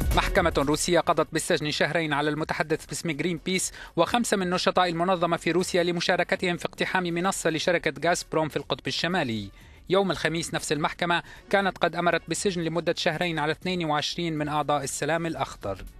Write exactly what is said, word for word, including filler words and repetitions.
محكمة روسية قضت بالسجن شهرين على المتحدث باسم جرين بيس وخمسة من نشطاء المنظمة في روسيا لمشاركتهم في اقتحام منصة لشركة غازبروم في القطب الشمالي. يوم الخميس نفس المحكمة كانت قد أمرت بالسجن لمدة شهرين على اثنين وعشرين من أعضاء السلام الأخضر.